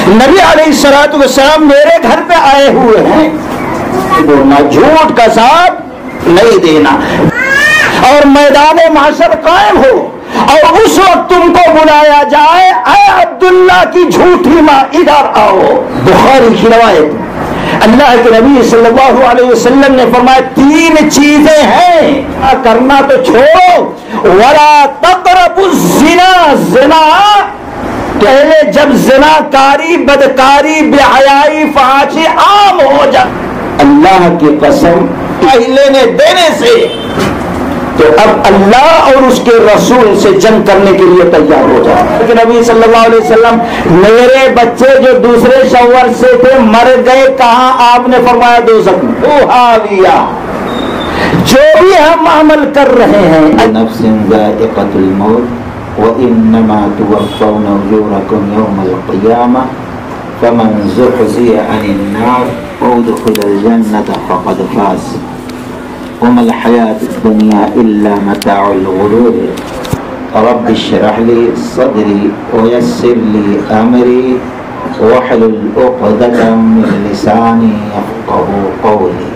نبی علیہ الصلوۃ والسلام میرے گھر پہ آئے ہوئے ہیں، نہ جھوٹ کا ساتھ نہیں دینا، اور میدان محشر قائم ہو اور اس وقت تم کو بلایا جائے، اے عبداللہ کی جھوٹی ماں ادھر آؤ۔ بخاری کی روایت، اللہ کے نبی صلی اللہ علیہ وسلم نے فرمایا تین چیزیں ہیں، کرنا تو چھوڑو، ولا تقربوا الزنا، زنا پہلے جب زنا کاری، بدکاری، بے حیائی، فحاشی عام ہو جائے، اللہ کی قسم لینے دینے سے، تو اب اللہ اور اس کے رسول سے جنگ کرنے کے لیے تیار ہو جائے۔ کہ نبی صلی اللہ علیہ وسلم میرے بچے جو دوسرے شوہر سے تھے مر گئے، کہاں؟ آپ نے فرمایا دوزخ میں، او حاویہ۔ جو بھی ہم عمل کر رہے ہیں، نفس ذائقۃ الموت وانما توفون اجورکم یوم القیامہ فمن زحزح عن النار وادخل الجنۃ فقد فاز وما الحیاۃ الدنیا الا متاع الغرور رب اشرح لی صدری ویسر لی امری واحلل عقدۃ من لسانی یفقهوا قولی۔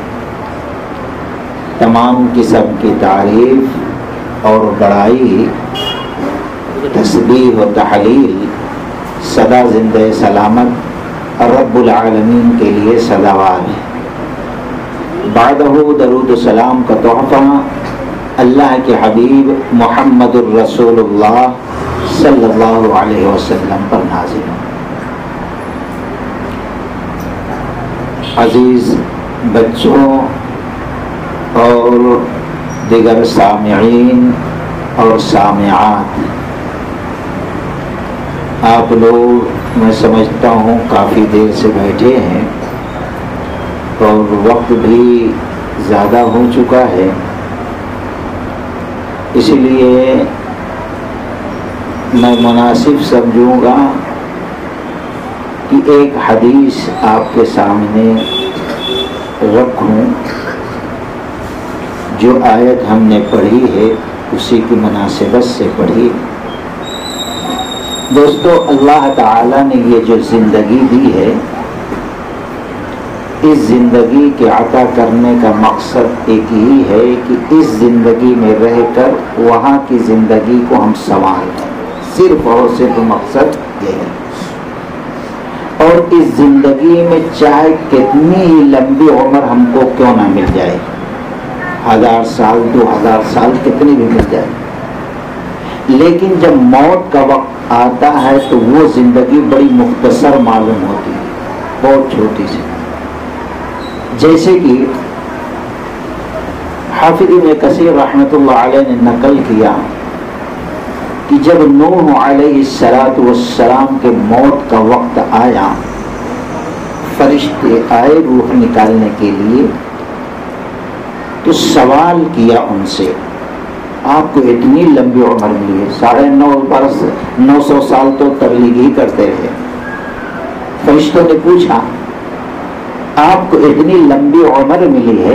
تمام قسم کی تعریف اور بڑائی، تسبیح و تحلیل سدا زندہ سلامت رب العالمین کے لیے سزاوار ہے۔ بعدہ درود و سلام کا تحفہ اللہ کے حبیب محمد الرسول اللہ صلی اللہ علیہ وسلم پر نازل ہو۔ عزیز بچوں اور دیگر سامعین اور سامعات، آپ لوگ میں سمجھتا ہوں کافی دیر سے بیٹھے ہیں اور وقت بھی زیادہ ہو چکا ہے، اس لیے میں مناسب سمجھوں گا کہ ایک حدیث آپ کے سامنے رکھوں۔ جو آیت ہم نے پڑھی ہے اسی کی مناسبت سے پڑھی۔ دوستو، اللہ تعالیٰ نے یہ جو زندگی دی ہے، اس زندگی کے عطا کرنے کا مقصد ایک ہی ہے کہ اس زندگی میں رہ کر وہاں کی زندگی کو ہم سنواریں، صرف اور صرف مقصد یہ ہے۔ اور اس زندگی میں چاہے کتنی ہی لمبی عمر ہم کو کیوں نہ مل جائے، 1000 سال 2000 سال کتنی بھی مل جائے، لیکن جب موت کا وقت آتا ہے تو وہ زندگی بڑی مختصر معلوم ہوتی ہے، بہت چھوٹی سی۔ جیسے کہ حافظ ابن کثیر رحمۃ اللہ علیہ نے نقل کیا کہ جب نوح علیہ السلام کے موت کا وقت آیا، فرشتے آئے روح نکالنے کے لیے، تو سوال کیا ان سے، آپ کو اتنی لمبی عمر ملی ہے، 9.5 برس 900 سال تو تبلیغ ہی کرتے رہے۔ فرشتوں نے پوچھا آپ کو اتنی لمبی عمر ملی ہے،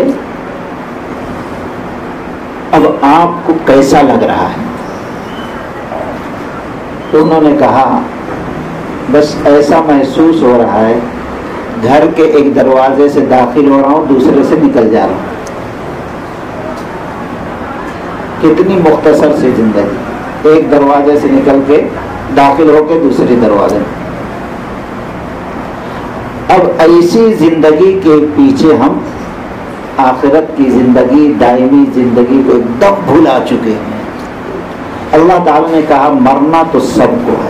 اب آپ کو کیسا لگ رہا ہے؟ تو انہوں نے کہا بس ایسا محسوس ہو رہا ہے گھر کے ایک دروازے سے داخل ہو رہا ہوں، دوسرے سے نکل جا رہا ہوں۔ کتنی مختصر سی زندگی، ایک دروازے سے نکل کے داخل ہو کے دوسرے دروازے میں۔ اب ایسی زندگی کے پیچھے ہم آخرت کی زندگی، دائمی زندگی کو ایک دم بھلا چکے ہیں۔ اللہ تعالی نے کہا مرنا تو سب کو ہے،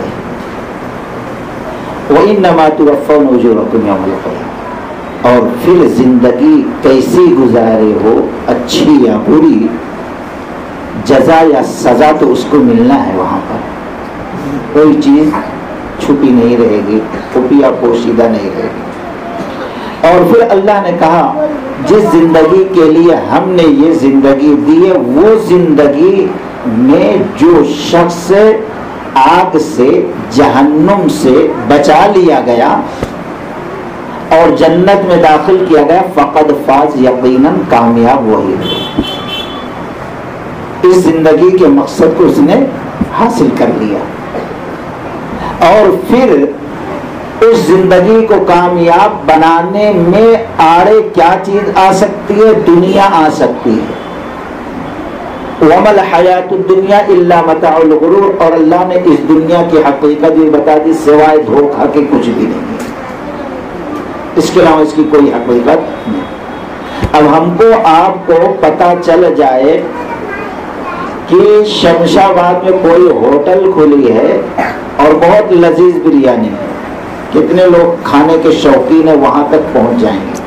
وَإِنَّمَا تُوَفَّوْنَ أُجُورَكُمْ يَوْمَ الْقِيَامَةِ، اور پھر زندگی کیسی گزارے ہو، اچھی یا بری، جزا یا سزا تو اس کو ملنا ہے۔ وہاں پر کوئی چیز چھپی نہیں رہے گی، خفیہ پوشیدہ نہیں رہے گی۔ اور پھر اللہ نے کہا جس زندگی کے لیے ہم نے یہ زندگی دی ہے، وہ زندگی میں جو شخص آگ سے، جہنم سے بچا لیا گیا اور جنت میں داخل کیا گیا، فقد فاز، یقیناً کامیاب وہی ہے۔ اس زندگی کے مقصد کو اس نے حاصل کر لیا۔ اور پھر اس زندگی کو کامیاب بنانے میں آڑے کیا چیز آ سکتی ہے؟ دنیا آ سکتی ہے. وَمَا الْحَيَاةُ الدُّنْيَا إِلَّا مَتَاعُ الْغُرُورِ، اور اللہ نے اس دنیا کی حقیقت یہ بتا دی سوائے دھوکہ کے کچھ بھی نہیں ہے، اس کے علاوہ اس کی کوئی حقیقت نہیں. اب ہم کو آپ کو پتہ چل جائے کہ شمشاباد میں کوئی ہوٹل کھلی ہے اور بہت لذیذ بریانی ہے، کتنے لوگ کھانے کے شوقین ہیں وہاں تک پہنچ جائیں گے.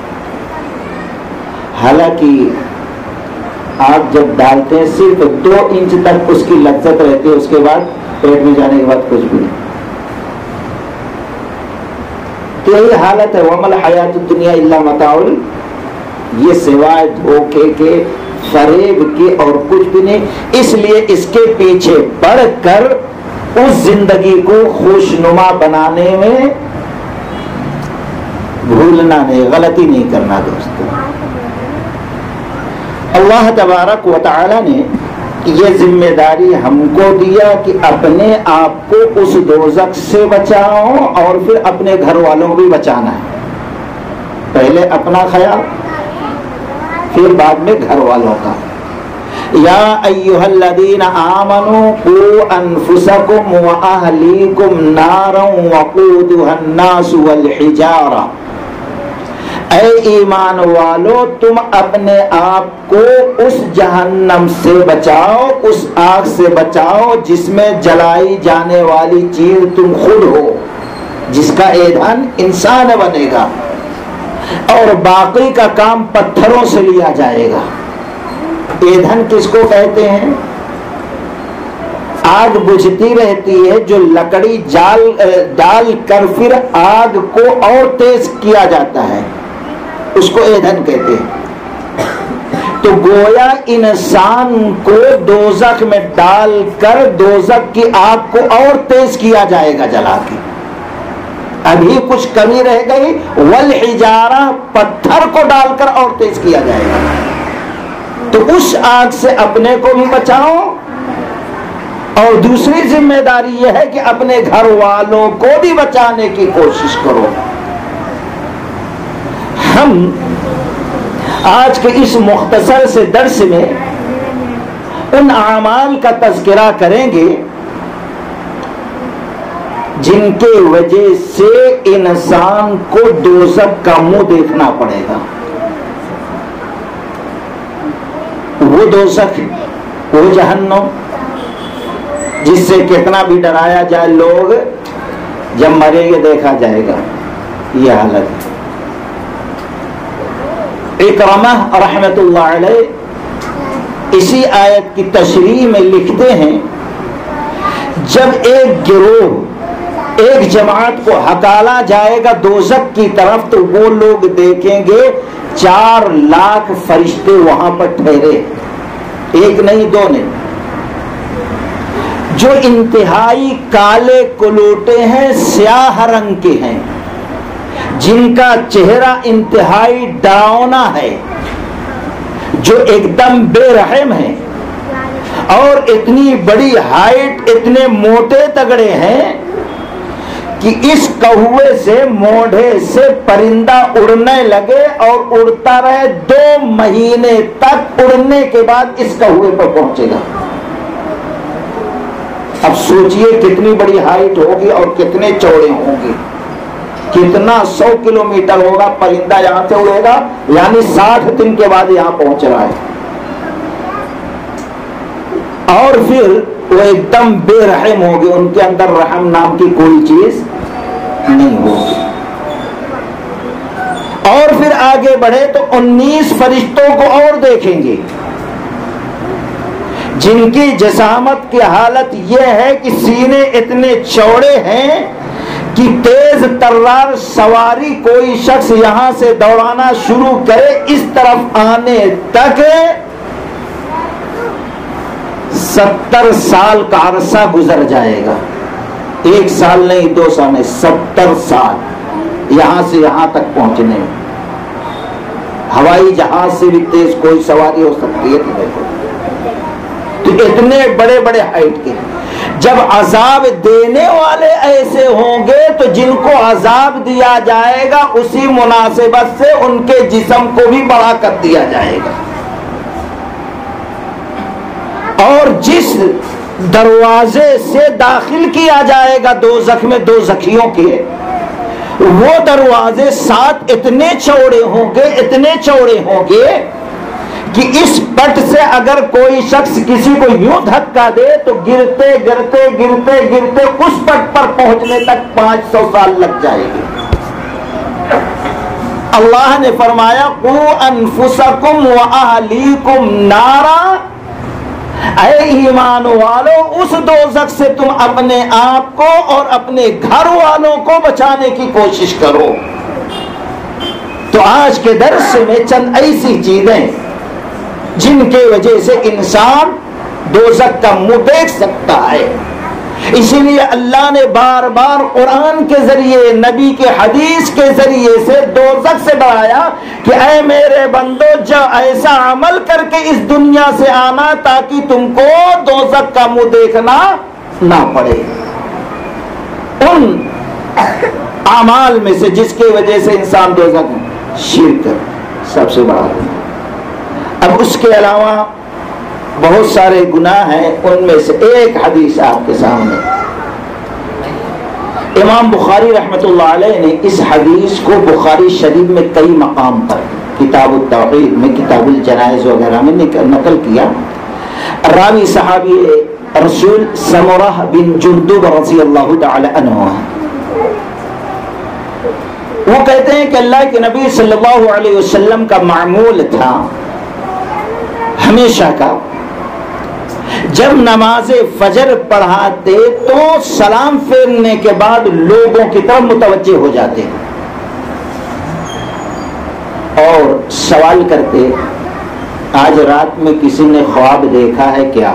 حالانکہ آپ جب ڈالتے ہیں صرف 2 انچ تک اس کی لذت رہتی ہے، اس کے بعد پیٹ میں جانے کے بعد کچھ بھی نہیں. تو یہی حالت ہے. وَمَا الْحَيَاةُ الدُّنْيَا إِلَّا مَتَاعُ، یہ سوائے دھوکے کے، فریب کے اور کچھ بھی نہیں. اس لیے اس کے پیچھے پڑھ کر اس زندگی کو خوشنما بنانے میں بھولنا نہیں، غلطی نہیں کرنا دوستو. اللہ تبارک و تعالی نے یہ ذمہ داری ہم کو دیا کہ اپنے آپ کو اس دوزخ سے بچاؤ اور پھر اپنے گھر والوں کو بھی بچانا ہے. پہلے اپنا خیال، پھر بعد میں گھر والوں کا. یا ایھا الذین آمنوا قوا انفسکم واہلیکم نارا وقودھا الناس والحجارہ، اے ایمان والو تم اپنے آپ کو اس جہنم سے بچاؤ، اس آگ سے بچاؤ جس میں جلائی جانے والی چیز تم خود ہو، جس کا ایندھن انسان بنے گا اور باقی کا کام پتھروں سے لیا جائے گا. ایندھن کس کو کہتے ہیں؟ آگ بجھتی رہتی ہے جو لکڑی ڈال کر پھر آگ کو اور تیز کیا جاتا ہے، اس کو ایندھن کہتے ہیں. تو گویا انسان کو دوزخ میں ڈال کر دوزخ کی آگ کو اور تیز کیا جائے گا جلا کے. ابھی کچھ کمی رہ گئی، والحجارہ، پتھر کو ڈال کر اور تیز کیا جائے گا. تو اس آگ سے اپنے کو بھی بچاؤ اور دوسری ذمہ داری یہ ہے کہ اپنے گھر والوں کو بھی بچانے کی کوشش کرو. ہم آج کے اس مختصر سے درس میں ان اعمال کا تذکرہ کریں گے جن کے وجہ سے انسان کو دوزخ کا منہ دیکھنا پڑے گا. وہ دوزخ، وہ جہنم جس سے کتنا بھی ڈرایا جائے، لوگ جب مریں گے دیکھا جائے گا. یہ حالت. اکرمہ رحمت اللہ علیہ اسی آیت کی تشریح میں لکھتے ہیں جب ایک گروہ، ایک جماعت کو ہکالا جائے گا دوزخ کی طرف تو وہ لوگ دیکھیں گے 4 لاکھ فرشتے وہاں پر ٹھہرے، ایک نہیں 2 نہیں، جو انتہائی کالے کلوٹے ہیں، سیاہ رنگ کے ہیں، جن کا چہرہ انتہائی ڈراؤنا ہے، جو ایک دم بے رحم ہے اور اتنی بڑی ہائٹ، اتنے موٹے تگڑے ہیں کہ اس کوے سے موڑھے سے پرندہ اڑنے لگے اور اڑتا رہے 2 مہینے تک، اڑنے کے بعد اس کوے پر پہنچے گا. اب سوچئے کتنی بڑی ہائٹ ہوگی اور کتنے چوڑے ہوں گے، کتنا 100 کلومیٹر ہوگا. پرندہ یہاں سے اڑے گا یعنی 60 دن کے بعد یہاں پہنچ رہا ہے، اور پھر وہ ایک دم بے رحم ہوگی، ان کے اندر رحم نام کی کوئی چیز نہیں ہوگی. اور پھر آگے بڑھے تو 19 فرشتوں کو اور دیکھیں گے جن کی جسامت کی حالت یہ ہے کہ سینے اتنے چوڑے ہیں کہ تیز ترار سواری کوئی شخص یہاں سے دوڑانا شروع کرے اس طرف آنے تک 70 سال کا عرصہ گزر جائے گا. 1 سال نہیں، 2 سال نہیں، 70 سال یہاں سے یہاں تک پہنچنے میں. ہوائی جہاز سے بھی تیز کوئی سواری ہو سکتی ہے. تو دیکھو، تو اتنے بڑے بڑے ہائٹ کے جب عذاب دینے والے ایسے ہوں گے تو جن کو عذاب دیا جائے گا اسی مناسبت سے ان کے جسم کو بھی بڑا کر دیا جائے گا، اور جس دروازے سے داخل کیا جائے گا دوزخ میں دوزخیوں کے، وہ دروازے 7 اتنے چوڑے ہوں گے، اتنے چوڑے ہوں گے کہ اس پٹ سے اگر کوئی شخص کسی کو یوں دھکا دے تو گرتے گرتے گرتے گرتے اس پٹ پر پہنچنے تک 500 سال لگ جائے گے۔ اللہ نے فرمایا قوا انفسکم واہلیکم نارا، اے ایمان والو اس دوزخ سے تم اپنے آپ کو اور اپنے گھر والوں کو بچانے کی کوشش کرو۔ تو آج کے درس میں چند ایسی چیزیں جن کی وجہ سے انسان دوزخ کا منہ دیکھ سکتا ہے، اسی لیے اللہ نے بار بار قرآن کے ذریعے، نبی کے حدیث کے ذریعے سے دوزخ سے ڈرایا کہ اے میرے بندو جو ایسا عمل کر کے اس دنیا سے آنا تاکہ تم کو دوزخ کا منہ دیکھنا نہ پڑے۔ ان اعمال میں سے جس کی وجہ سے انسان دوزخ میں، شرک سب سے بڑا ہے۔ اب اس کے علاوہ بہت سارے گناہ ہیں، ان میں سے ایک حدیث آپ کے سامنے، امام بخاری رحمۃ اللہ علیہ نے اس حدیث کو بخاری شریف میں کئی مقام پر، کتاب التوحید میں، کتاب الجنائز وغیرہ میں نقل کیا۔ راوی صحابی رسول سمرہ بن جندب رضی اللہ تعالی عنہ، وہ کہتے ہیں کہ اللہ کے نبی صلی اللہ علیہ وسلم کا معمول تھا ہمیشہ کا، جب نماز فجر پڑھاتے تو سلام پھیرنے کے بعد لوگوں کی طرف متوجہ ہو جاتے اور سوال کرتے آج رات میں کسی نے خواب دیکھا ہے کیا؟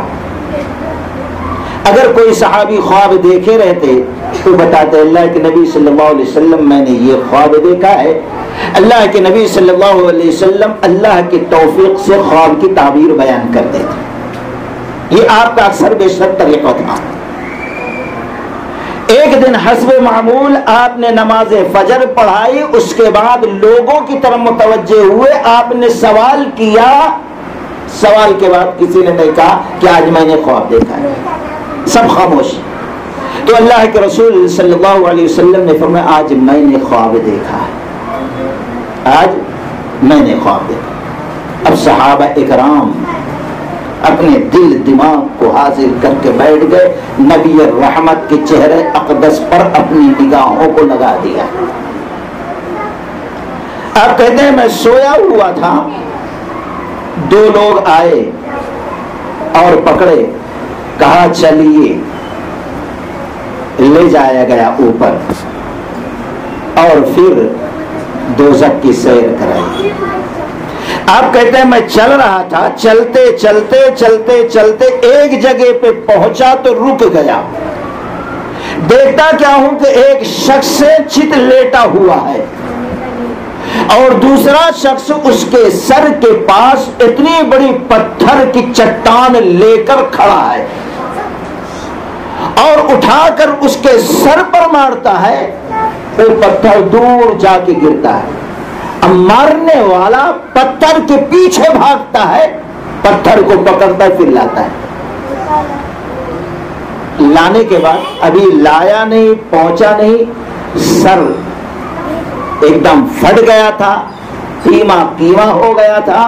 اگر کوئی صحابی خواب دیکھے رہتے تو بتاتے اللہ کے نبی صلی اللہ علیہ وسلم میں نے یہ خواب دیکھا ہے۔ اللہ کے نبی صلی اللہ علیہ وسلم اللہ کی توفیق سے خواب کی تعبیر بیان کرتے تھے، یہ آپ کا اکثر بیشتر طریقہ تھا۔ ایک دن حسب معمول آپ نے نماز فجر پڑھائی، اس کے بعد لوگوں کی طرف متوجہ ہوئے، آپ نے سوال کیا، سوال کے بعد کسی نے نہیں کہا کہ آج میں نے خواب دیکھا ہے، سب خاموش۔ تو اللہ کے رسول صلی اللہ علیہ وسلم نے فرمایا آج میں نے خواب دیکھا ہے، آج میں نے خواب دیکھا۔ اب صحابہ اکرام اپنے دل دماغ کو حاضر کر کے بیٹھ گئے، نبی رحمت کے چہرے اقدس پر اپنی نگاہوں کو لگا دیا۔ آپ کہتے ہیں میں سویا ہوا تھا، 2 لوگ آئے اور پکڑے، کہا چلیے، لے جایا گیا اوپر اور پھر دوزخ کی سیر کرائی۔ آپ کہتے ہیں میں چل رہا تھا، چلتے چلتے چلتے چلتے ایک جگہ پہ پہنچا تو رک گیا، دیکھتا کیا ہوں کہ ایک شخص سے چت لیٹا ہوا ہے اور دوسرا شخص اس کے سر کے پاس اتنی بڑی پتھر کی چٹان لے کر کھڑا ہے اور اٹھا کر اس کے سر پر مارتا ہے، پھر پتھر دور جا کے گرتا ہے۔ اب مارنے والا پتھر کے پیچھے بھاگتا ہے، پتھر کو پکڑتا ہے، پھر لاتا ہے۔ لانے کے بعد ابھی لایا نہیں، پہنچا نہیں، سر ایک دم پھٹ گیا تھا، قیمہ قیمہ ہو گیا تھا،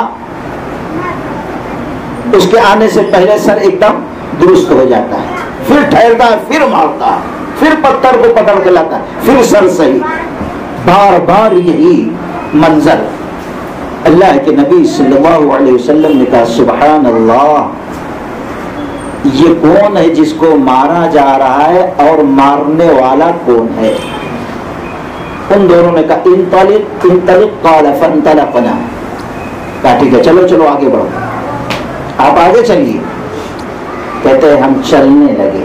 اس کے آنے سے پہلے سر ایک دم درست ہو جاتا ہے، پھر ٹھہرتا ہے، پھر مارتا ہے، پھر پتھر کو پکڑ کے لاتا ہے، پھر سر صحیح، بار بار یہی منظر۔ اللہ کے نبی صلی اللہ علیہ وسلم نے کہا سبحان اللہ، یہ کون ہے جس کو مارا جا رہا ہے اور مارنے والا کون ہے؟ ان دونوں نے کہا انطلق انطلق قال فانطلقنا، کہا ٹھیک ہے چلو چلو آگے بڑھو، آپ آگے چلیے۔ کہتے ہیں ہم چلنے لگے،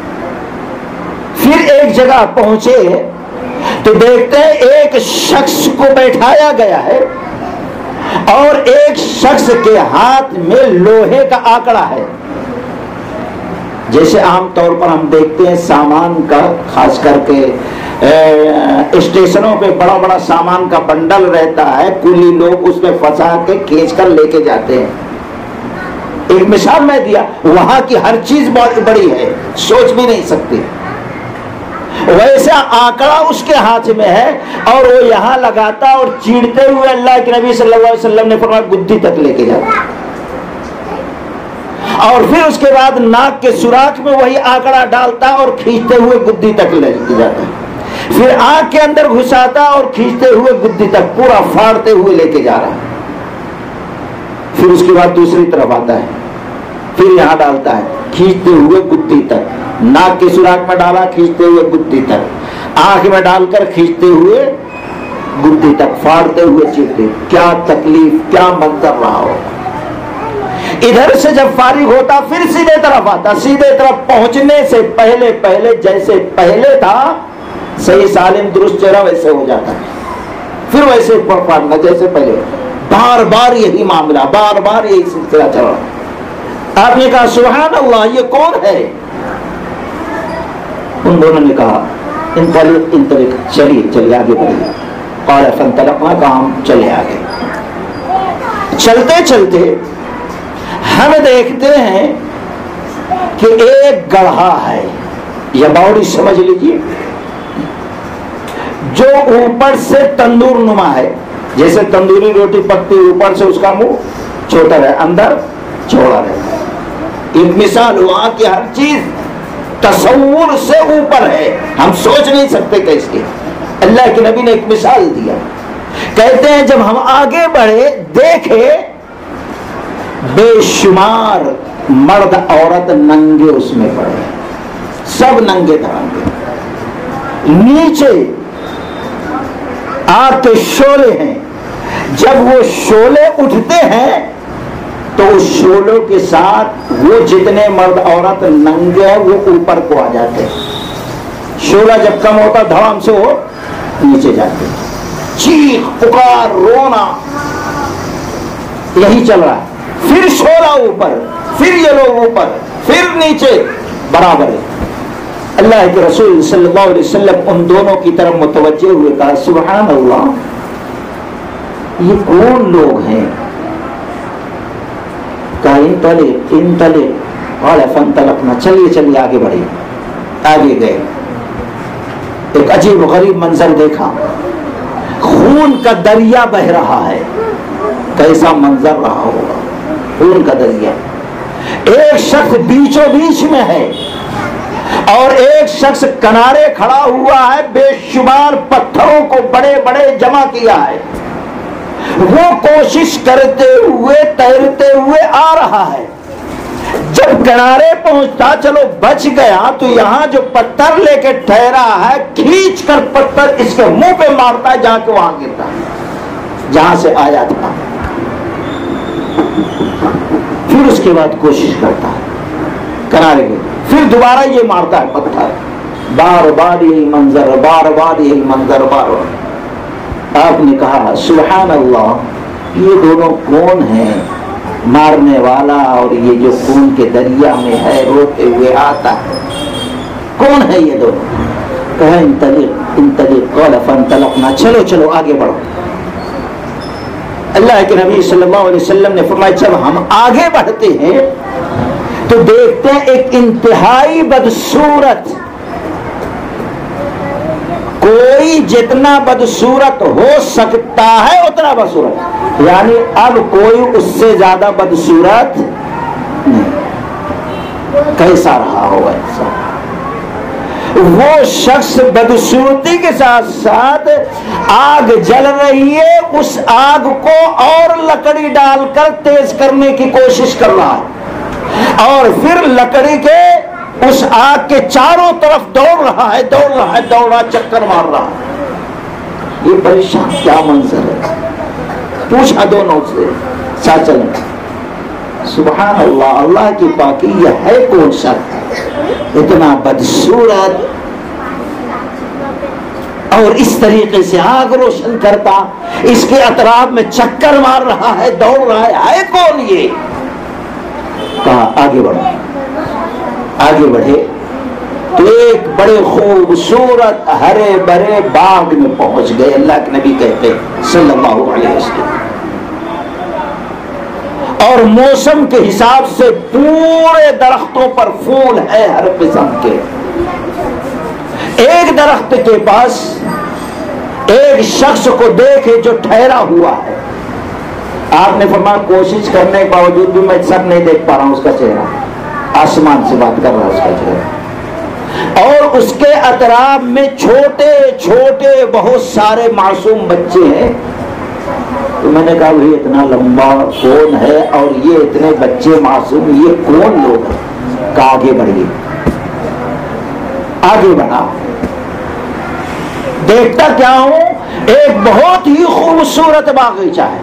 پھر ایک جگہ پہنچے تو دیکھتے ہیں ایک شخص کو بیٹھایا گیا ہے اور ایک شخص کے ہاتھ میں لوہے کا آکڑا ہے، جیسے عام طور پر ہم دیکھتے ہیں سامان کا، خاص کر کے اسٹیشنوں پہ بڑا بڑا سامان کا بنڈل رہتا ہے، کولی لوگ اس میں پھنسا کے کھینچ کر لے کے جاتے ہیں. ایک مثال میں دیا، وہاں کی ہر چیز بہت بڑی ہے، سوچ بھی نہیں سکتے. ویسا آنکڑا اس کے ہاتھ میں ہے اور وہ یہاں لگاتا اور چیڑتے ہوئے اللہ کے نبی صلی اللہ علیہ وسلم نے فرمایا گدھی تک لے کے جاتا، اور پھر اس کے بعد ناک کے سوراخ میں وہی آنکڑا ڈالتا اور کھینچتے ہوئے گدھی تک لے کے جاتا، پھر آنکھ کے اندر گھساتا اور کھینچتے ہوئے گدھی تک پورا پھاڑتے ہوئے لے کے جا رہا ہے. پھر اس کے بعد دوسری طرف آتا ہے، پھر یہاں ڈالتا ہے، کھینچتے ہوئے گدھی تک، ناک کے سوراخ میں ڈالا کھینچتے ہوئے گدھی تک، آنکھ میں ڈال کر کھینچتے ہوئے گدھی تک، پھاڑتے ہوئے چیرتے. کیا تکلیف، کیا منظر رہا ہو. ادھر سے جب فارغ ہوتا پھر سیدھے طرف آتا، سیدھے طرف پہنچنے سے پہلے جیسے پہلے تھا صحیح سالم درست چہرہ ویسے ہو جاتا ہے، پھر ویسے پھاڑنا جیسے پہلے. بار بار یہی معاملہ، بار بار یہی سلسلہ چل رہا. آپ نے کہا سبحان اللہ، یہ کون ہے؟ ان دونوں نے کہا انطلق، چلیے آگے بڑھیے. قال فانطلقنا، کہا ہم چلے آگے. چلتے چلتے ہم دیکھتے ہیں کہ ایک گڑھا ہے یا باوڑی سمجھ لیجیے، جو اوپر سے تندور نما ہے، جیسے تندوری روٹی پکتی اوپر سے اس کا منہ چھوٹا رہے اندر چوڑا رہتا ہے. ایک مثال، وہاں کی ہر چیز تصور سے اوپر ہے، ہم سوچ نہیں سکتے کیسے. اللہ کے نبی نے ایک مثال دیا، کہتے ہیں جب ہم آگے بڑھے دیکھے بے شمار مرد عورت ننگے اس میں پڑے، سب ننگے دھرنگے. نیچے آگ کے شعلے ہیں، جب وہ شعلے اٹھتے ہیں تو اس شعلوں کے ساتھ وہ جتنے مرد عورت ننگے ہیں وہ اوپر کو آ جاتے ہیں. شعلہ جب کم ہوتا دھڑام سے وہ نیچے جاتے. چیخ پکار رونا یہی چل رہا ہے. پھر شعلہ اوپر، پھر یہ لوگ اوپر، پھر نیچے، برابر ہے. اللہ کے رسول صلی اللہ علیہ وسلم ان دونوں کی طرف متوجہ ہوئے، کہا سبحان اللہ، یہ کون لوگ ہیں؟ کہا انطلق، قال فانطلقنا، چلیے آگے بڑھے. آگے گئے، ایک عجیب غریب منظر دیکھا، خون کا دریا بہ رہا ہے. کیسا منظر رہا ہوگا، خون کا دریا. ایک شخص بیچوں بیچ میں ہے اور ایک شخص کنارے کھڑا ہوا ہے، بے شمار پتھروں کو بڑے بڑے جمع کیا ہے. وہ کوشش کرتے ہوئے تیرتے ہوئے آ رہا ہے. جب کنارے پہنچتا چلو بچ گیا تو یہاں جو پتھر لے کے ٹھہرا ہے کھینچ کر پتھر اس کے منہ پہ مارتا ہے، جہاں کے وہاں گرتا ہے جہاں سے آیا تھا. پھر اس کے بعد کوشش کرتا ہے کنارے کے، پھر دوبارہ یہ مارتا ہے پتھر. بار بار یہی منظر، بار بار یہی منظر، بار بار. آپ نے کہا سبحان اللہ، یہ دونوں کون ہیں؟ مارنے والا اور یہ جو خون کے دریا میں ہے روتے ہوئے آتا ہے، کون ہے یہ دونوں؟ کہا انطلق، قال فانطلقنا، چلو آگے بڑھو. اللہ کے نبی صلی اللہ علیہ وسلم نے فرمایا جب ہم آگے بڑھتے ہیں تو دیکھتے ہیں ایک انتہائی بدصورت، کوئی جتنا بدصورت ہو سکتا ہے اتنا بدصورت، یعنی اب کوئی اس سے زیادہ بدصورت نہیں. کیسا رہا ہوگا انسان؟ وہ شخص بدصورتی کے ساتھ ساتھ آگ جل رہی ہے، اس آگ کو اور لکڑی ڈال کر تیز کرنے کی کوشش کر رہا ہے، اور پھر لکڑی کے اس آگ کے چاروں طرف دوڑ رہا ہے، چکر مار رہا ہے. یہ پریشان کیا منظر ہے؟ پوچھا دونوں سے، ساتھ چلیں. سبحان اللہ، اللہ کی پاکی، یہ ہے کون شخص اتنا بدصورت اور اس طریقے سے آگ روشن کرتا، اس کے اطراف میں چکر مار رہا ہے، دوڑ رہا ہے کون یہ؟ کہا آگے بڑھو. آگے بڑھے تو ایک بڑے خوبصورت ہرے بھرے باغ میں پہنچ گئے. اللہ کے نبی کہتے ہیں صلی اللہ علیہ وسلم، اور موسم کے حساب سے پورے درختوں پر پھول ہے ہر قسم کے. ایک درخت کے پاس ایک شخص کو دیکھے جو ٹھہرا ہوا ہے. آپ نے فرمایا کوشش کرنے کے باوجود بھی میں سب نہیں دیکھ پا رہا ہوں اس کا چہرہ، آسمان سے بات کر رہا اس کا چہرہ، اور اس کے اطراف میں چھوٹے چھوٹے بہت سارے معصوم بچے ہیں. تو میں نے کہا یہ اتنا لمبا کون ہے اور یہ اتنے بچے معصوم، یہ کون لوگ ہیں؟ کہ آگے بڑھیے. آگے بڑھا، دیکھتا کیا ہوں ایک بہت ہی خوبصورت باغیچہ ہے.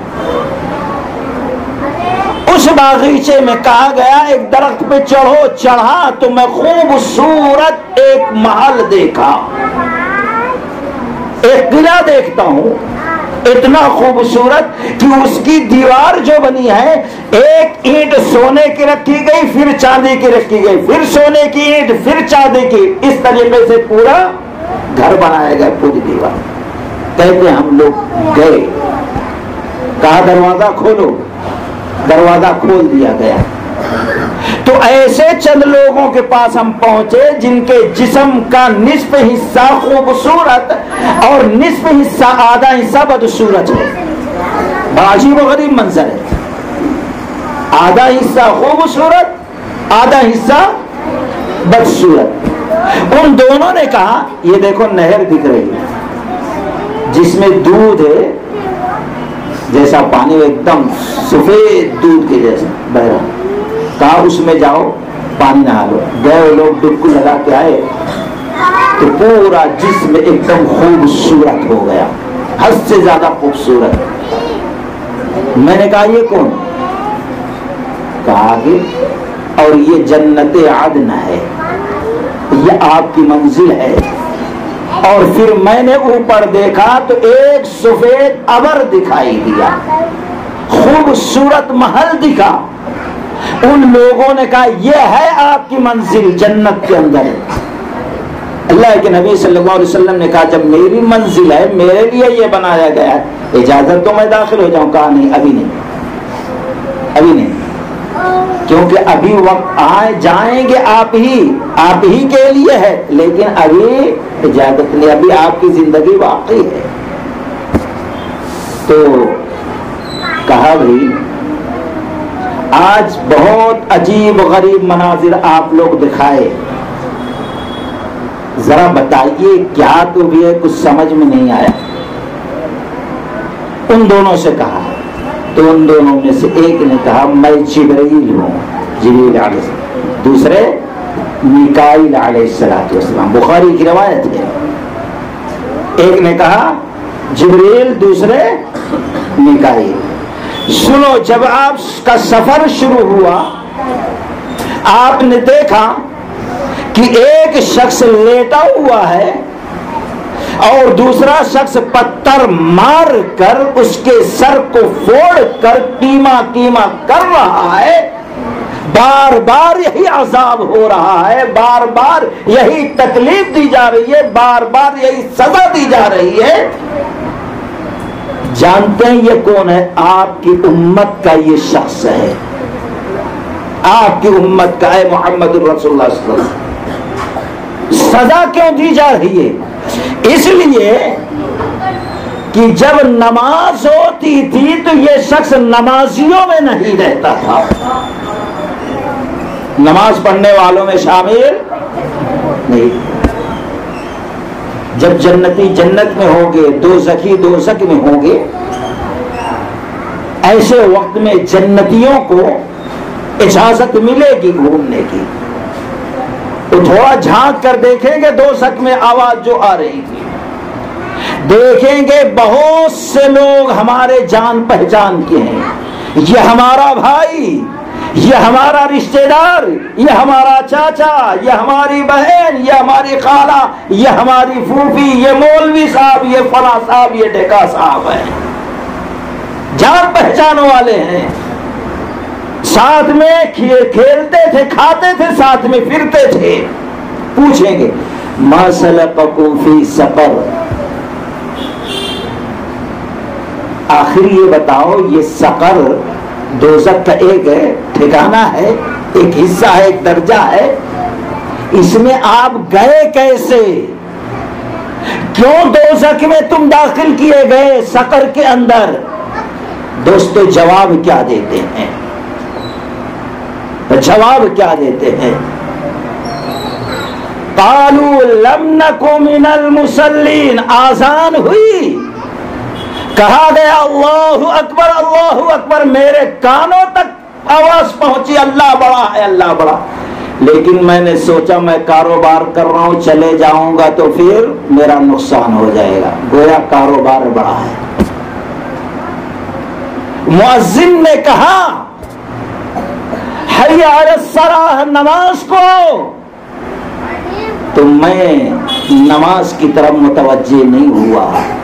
اس باغیچے میں کہا گیا ایک درخت پہ چڑھو. چڑھا تو میں خوبصورت ایک محل دیکھا، ایک قلعہ دیکھتا ہوں اتنا خوبصورت کہ اس کی دیوار جو بنی ہے ایک اینٹ سونے کی رکھی گئی، پھر چاندی کی رکھی گئی، پھر سونے کی اینٹ، پھر چاندی کی، اس طریقے سے پورا گھر بنایا گیا پوری دیوار. کہتے ہم لوگ گئے، کہا دروازہ کھولو، دروازہ کھول دیا گیا. تو ایسے چند لوگوں کے پاس ہم پہنچے جن کے جسم کا نصف حصہ خوبصورت اور نصف حصہ آدھا حصہ بدصورت ہے. بڑا عجیب و غریب منظر ہے. آدھا حصہ خوبصورت، آدھا حصہ بدصورت. ان دونوں نے کہا یہ دیکھو نہر دکھ رہی ہے جس میں دودھ ہے جیسا پانی، ایک دم سفید دودھ کے جیسا بہ رہا. کہا اس میں جاؤ پانی نہا لو. گئے لوگ ڈبکی لگا کے آئے تو پورا جسم ایک دم خوبصورت ہو گیا، حد سے زیادہ خوبصورت. میں نے کہا یہ کون؟ کہا کہ اور یہ جنت عدن ہے، یہ آپ کی منزل ہے. اور پھر میں نے اوپر دیکھا تو ایک سفید ابر دکھائی دیا، خوبصورت محل دکھا. ان لوگوں نے کہا یہ ہے آپ کی منزل جنت کے اندر. اللہ کے نبی صلی اللہ علیہ وسلم نے کہا جب میری منزل ہے، میرے لیے یہ بنایا گیا ہے، اجازت تو میں داخل ہو جاؤں. کہا نہیں، ابھی نہیں، ابھی نہیں، کیونکہ ابھی وقت آئے جائیں گے آپ ہی کے لیے ہے، لیکن ابھی اجازت نہیں، ابھی آپ کی زندگی باقی ہے. تو کہا بھائی آج بہت عجیب غریب مناظر آپ لوگ دکھائے، ذرا بتائیے کیا تو بھی ہے، کچھ سمجھ میں نہیں آیا. ان دونوں سے کہا تو ان دونوں میں سے ایک نے کہا میں جبرائیل ہوں، جبرائیل علیہ السلام، دوسرے میکائیل علیہ السلام. بخاری کی روایت ہے. ایک نے کہا جبرائیل، دوسرے میکائیل. سنو، جب آپ کا سفر شروع ہوا آپ نے دیکھا کہ ایک شخص لیٹا ہوا ہے اور دوسرا شخص پتھر مار کر اس کے سر کو پھوڑ کر قیمہ قیمہ کر رہا ہے. بار بار یہی عذاب ہو رہا ہے، بار بار یہی تکلیف دی جا رہی ہے، بار بار یہی سزا دی جا رہی ہے. جانتے ہیں یہ کون ہے؟ آپ کی امت کا یہ شخص ہے، آپ کی امت کا ہے محمد رسول اللہ صلی اللہ علیہ وسلم. سزا کیوں دی جا رہی ہے؟ اس لیے کہ جب نماز ہوتی تھی تو یہ شخص نمازیوں میں نہیں رہتا تھا، نماز پڑھنے والوں میں شامل نہیں. جب جنتی جنت میں ہوں گے، دوزخی دوزخ میں ہوں گے، ایسے وقت میں جنتیوں کو اجازت ملے گی گھومنے کی. تو تھوڑا جھانک کر دیکھیں گے دوزخ میں آواز جو آ رہی تھی، دیکھیں گے بہت سے لوگ ہمارے جان پہچان کے ہیں، یہ ہمارا بھائی، یہ ہمارا رشتہ دار، یہ ہمارا چاچا، یہ ہماری بہن، یہ ہماری خالہ، یہ ہماری پھوپھی، یہ مولوی صاحب، یہ فلاں صاحب، یہ ڈھکا صاحب ہے، جان پہچان والے ہیں. ساتھ میں کھیلتے تھے، کھاتے تھے، ساتھ میں پھرتے تھے. پوچھیں گے ما سلککم فی سقر، آخر یہ بتاؤ یہ سقر دوزخ کا ایک ٹھکانہ ہے، ایک حصہ ہے، ایک درجہ ہے، اس میں آپ گئے کیسے؟ کیوں دوزخ میں تم داخل کیے گئے سقر کے اندر؟ دوستو جواب کیا دیتے ہیں؟ جواب کیا دیتے ہیں؟ قالوا لم نک من المصلین. آذان ہوئی، کہا گیا اللہ اکبر اللہ اکبر، میرے کانوں تک آواز پہنچی اللہ بڑا ہے اللہ بڑا، لیکن میں نے سوچا میں کاروبار کر رہا ہوں، چلے جاؤں گا تو پھر میرا نقصان ہو جائے گا. گویا کاروبار بڑا ہے. مؤذن نے کہا حی علی الصلاۃ، نماز کو، تو میں نماز کی طرف متوجہ نہیں ہوا.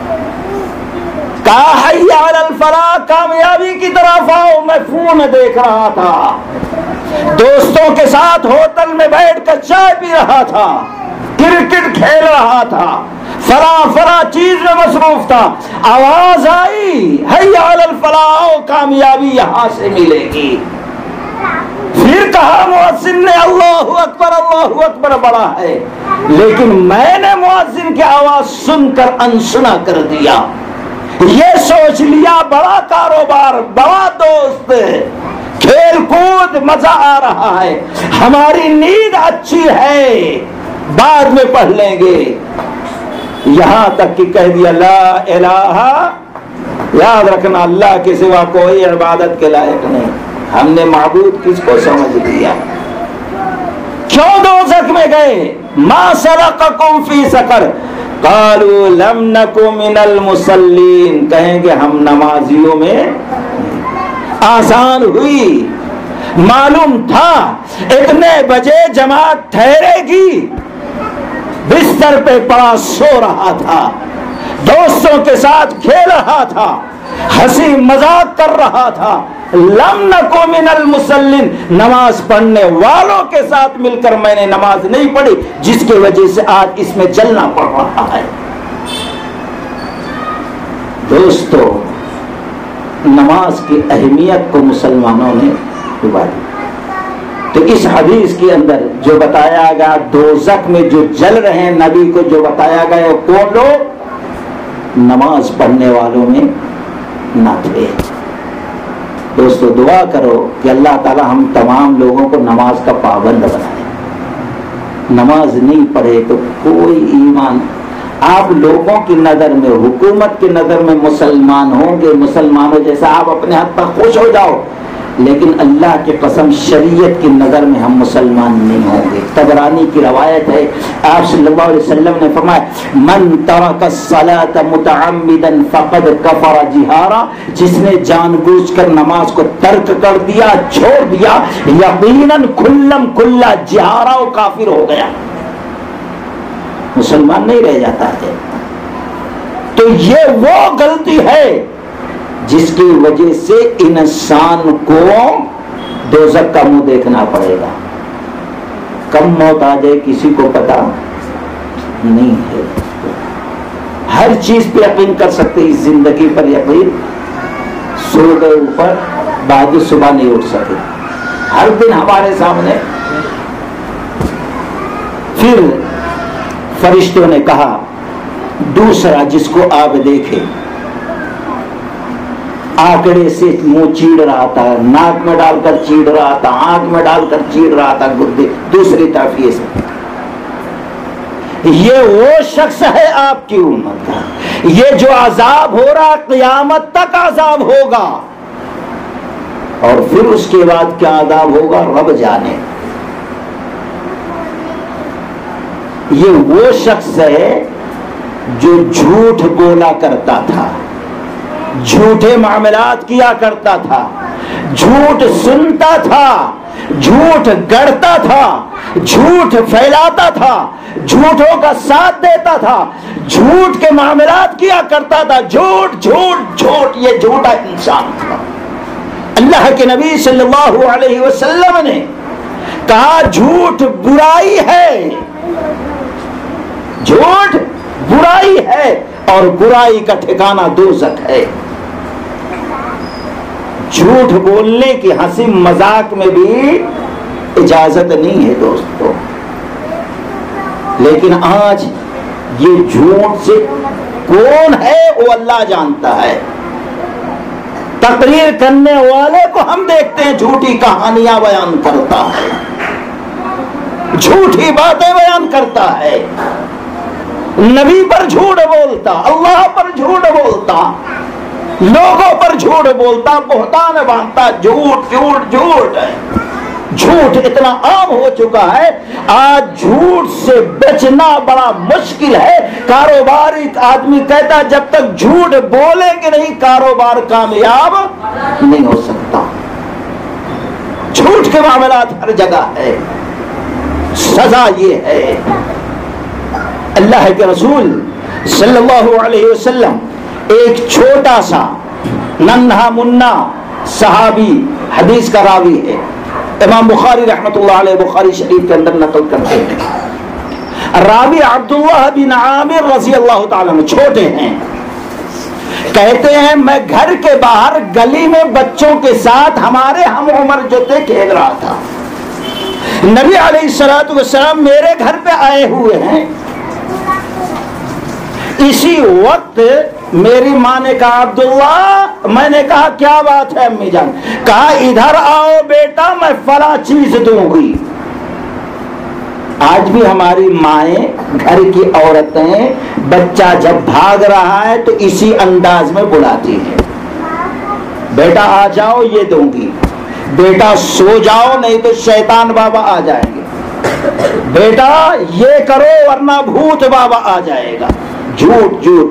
کہا حی علی الفلاح، کامیابی کی طرف آؤ. میں فون دیکھ رہا تھا، دوستوں کے ساتھ ہوٹل میں بیٹھ کر چائے پی رہا تھا، کرکٹ کھیل رہا تھا، فلاں چیز میں مصروف تھا. آواز آئی حی علی الفلاح، کامیابی یہاں سے ملے گی. پھر کہا مؤذن نے اللہ اکبر بڑا ہے، لیکن میں نے مؤذن کی آواز سن کر انسنا کر دیا. یہ سوچ لیا بڑا کاروبار، بڑا دوست، کھیل کود مزہ آ رہا ہے، ہماری نیند اچھی ہے، بعد میں پڑھ لیں گے. یہاں تک کہ کہہ دیا لا الہ، یاد رکھنا اللہ کے سوا کوئی عبادت کے لائق نہیں. ہم نے معبود کس کو سمجھ لیا؟ کیوں دوزخ میں گئے؟ ما سلککم فی سقر، قالوا لم نک من المصلین، کہیں گے ہم نمازیوں میں. آسان ہوئی، معلوم تھا اتنے بجے جماعت ٹھہرے گی. بستر پہ پڑا سو رہا تھا، دوستوں کے ساتھ کھیل رہا تھا، ہنسی مذاق کر رہا تھا. لم نکو من المصلین، نماز پڑھنے والوں کے ساتھ مل کر میں نے نماز نہیں پڑھی، جس کی وجہ سے آج اس میں جلنا پڑ رہا ہے. دوستو نماز کی اہمیت کو مسلمانوں نے ڈبا دی. تو اس حدیث کے اندر جو بتایا گیا دوزخ میں جو جل رہے ہیں، نبی کو جو بتایا گیا وہ کون لوگ؟ نماز پڑھنے والوں میں نہ تھے. دوستو دعا کرو کہ اللہ تعالی ہم تمام لوگوں کو نماز کا پابند بنائے. نماز نہیں پڑھے تو کوئی ایمان. آپ لوگوں کی نظر میں، حکومت کی نظر میں مسلمان ہوں گے، مسلمانوں جیسا آپ اپنے حد تک خوش ہو جاؤ، لیکن اللہ کی قسم شریعت کی نظر میں ہم مسلمان نہیں ہوں گے. طبرانی کی روایت ہے، آپ صلی اللہ علیہ وسلم نے فرمایا من ترک الصلاۃ متعمدا فقد کفر جہارا، جس نے جان بوجھ کر نماز کو ترک کر دیا، چھوڑ دیا، یقیناً کھلم کھلا جہارا وہ کافر ہو گیا، مسلمان نہیں رہ جاتا ہے. تو یہ وہ غلطی ہے جس کی وجہ سے انسان کو دوزخ کا منہ دیکھنا پڑے گا. کم موت آ جائے کسی کو پتا نہیں ہے. ہر چیز پہ یقین کر سکتے، اس زندگی پر یقین، سو گئے اوپر بعد صبح نہیں اٹھ سکے. ہر دن ہمارے سامنے. پھر فرشتوں نے کہا دوسرا جس کو آپ دیکھیں آکڑے سے منہ چیڑ رہا تھا، ناک میں ڈال کر چیڑ رہا تھا، آنکھ میں ڈال کر چیڑ رہا تھا گردے، دوسری طرف یہ سے. یہ وہ شخص ہے آپ کی امت کا. یہ جو عذاب ہو رہا قیامت تک عذاب ہوگا، اور پھر اس کے بعد کیا عذاب ہوگا رب جانے. یہ وہ شخص ہے جو جھوٹ بولا کرتا تھا، جھوٹے معاملات کیا کرتا تھا، جھوٹ سنتا تھا، جھوٹ گڑتا تھا، جھوٹ پھیلاتا تھا، جھوٹوں کا ساتھ دیتا تھا، جھوٹ کے معاملات کیا کرتا تھا. جھوٹ جھوٹ جھوٹ، یہ جھوٹا انسان تھا. اللہ کے نبی صلی اللہ علیہ وسلم نے کہا جھوٹ برائی ہے، جھوٹ برائی ہے اور برائی کا ٹھکانہ دوزخ ہے۔ جھوٹ بولنے کی ہنسی مذاق میں بھی اجازت نہیں ہے دوستو، لیکن آج یہ جھوٹ سے کون ہے وہ اللہ جانتا ہے۔ تقریر کرنے والے کو ہم دیکھتے ہیں جھوٹی کہانیاں بیان کرتا ہے، جھوٹی باتیں بیان کرتا ہے، نبی پر جھوٹ بولتا، اللہ پر جھوٹ بولتا، لوگوں پر جھوٹ بولتا، بہتان باندھتا، جھوٹ جھوٹ جھوٹ ہے۔ جھوٹ اتنا عام ہو چکا ہے، آج جھوٹ سے بچنا بڑا مشکل ہے۔ کاروباری آدمی کہتا جب تک جھوٹ بولیں گے نہیں کاروبار کامیاب نہیں ہو سکتا۔ جھوٹ کے معاملات ہر جگہ ہے، سزا یہ ہے۔ اللہ کے رسول صلی اللہ علیہ وسلم ایک چھوٹا سا ننھا منا صحابی، حدیث کا راوی ہے، امام بخاری رحمۃ اللہ علیہ بخاری شریف کے اندر نقل کرتے ہیں۔ راوی عبداللہ بن عامر رضی اللہ تعالیٰ عنہ چھوٹے ہیں، کہتے ہیں میں گھر کے باہر گلی میں بچوں کے ساتھ ہمارے ہم عمر جو تھے کھیل رہا تھا، نبی علیہ الصلوۃ والسلام میرے گھر پہ آئے ہوئے ہیں۔ اسی وقت میری ماں نے کہا عبداللہ، میں نے کہا کیا بات ہے امی جان؟ کہا ادھر آؤ بیٹا میں فلاں چیز دوں گی۔ آج بھی ہماری مائیں، گھر کی عورتیں بچہ جب بھاگ رہا ہے تو اسی انداز میں بلاتی ہیں، بیٹا آ جاؤ یہ دوں گی، بیٹا سو جاؤ نہیں تو شیطان بابا آ جائیں گے، بیٹا یہ کرو ورنہ بھوت بابا آ جائے گا۔ جھوٹ جھوٹ،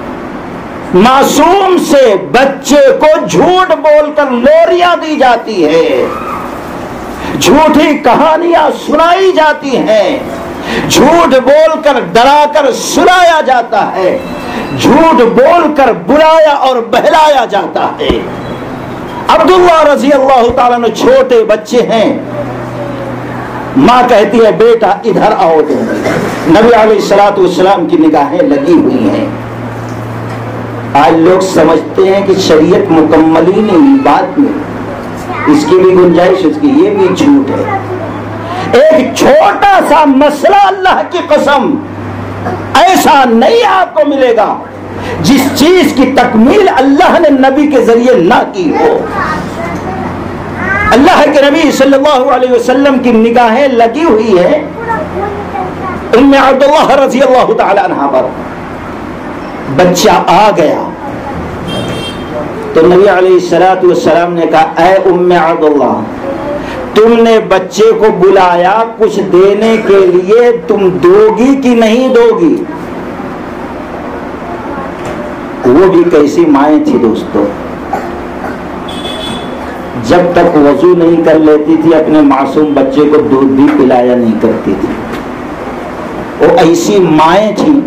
معصوم سے بچے کو جھوٹ بول کر لوریاں دی جاتی ہے، جھوٹی کہانیاں سنائی جاتی ہیں، جھوٹ بول کر ڈرا کر سلایا جاتا ہے، جھوٹ بول کر بلایا اور بہلایا جاتا ہے۔ عبداللہ رضی اللہ تعالیٰ نے چھوٹے بچے ہیں، ماں کہتی ہے بیٹا ادھر آؤ تم۔ نبی علیہ الصلوۃ والسلام کی نگاہیں لگی ہوئی ہیں۔ آج لوگ سمجھتے ہیں کہ شریعت مکمل ہی نہیں، بات میں اس کی بھی گنجائش، اس کی یہ بھی جھوٹ ہے۔ ایک چھوٹا سا مسئلہ اللہ کی قسم ایسا نہیں آپ کو ملے گا جس چیز کی تکمیل اللہ نے نبی کے ذریعے نہ کی ہو۔ اللہ کے نبی صلی اللہ علیہ وسلم کی نگاہیں لگی ہوئی ہے ام عبداللہ رضی اللہ تعالی عنہ پر۔ بچہ آ گیا تو نبی علیہ الصلوۃ والسلام نے کہا اے ام عبداللہ، تم نے بچے کو بلایا کچھ دینے کے لیے، تم دو گی کہ نہیں دو گی؟ وہ بھی کیسی مائیں تھی دوستو، جب تک وضو نہیں کر لیتی تھی اپنے معصوم بچے کو دودھ بھی پلایا نہیں کرتی تھی۔ وہ ایسی مائیں تھیں،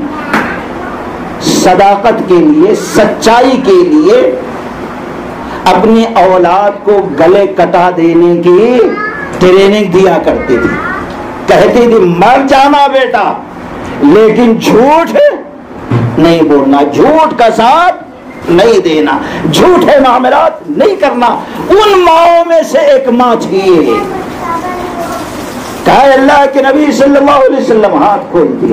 صداقت کے لیے، سچائی کے لیے اپنی اولاد کو گلے کٹا دینے کی ٹریننگ دیا کرتی تھی، کہتی تھی مر جانا بیٹا لیکن جھوٹ نہیں بولنا، جھوٹ کا ساتھ نہیں دینا، جھوٹے معاملات نہیں کرنا۔ ان ماؤں میں سے ایک ماں تھی، کہا اللہ کے نبی صلی اللہ علیہ وسلم، ہاتھ کھول دیا،